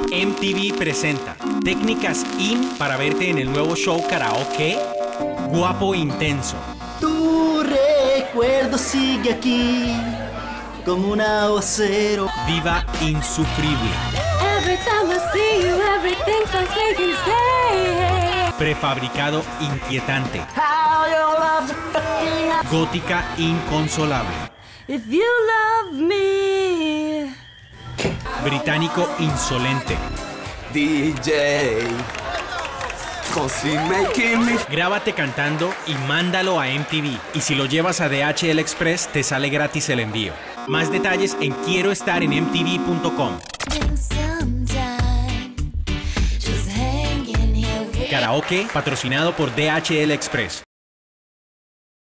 MTV presenta técnicas in para verte en el nuevo show karaoke Guapo Intenso. Tu recuerdo sigue aquí como un aguacero. Diva insufrible. Every time I see you, everything sounds like you say. Prefabricado inquietante. How you love the fucking- Gótica inconsolable. If you love me. Británico insolente. DJ, così making me. Grábate cantando y mándalo a MTV. Y si lo llevas a DHL Express, te sale gratis el envío. Más detalles en quieroestarenmtv.com. Karaoke patrocinado por DHL Express.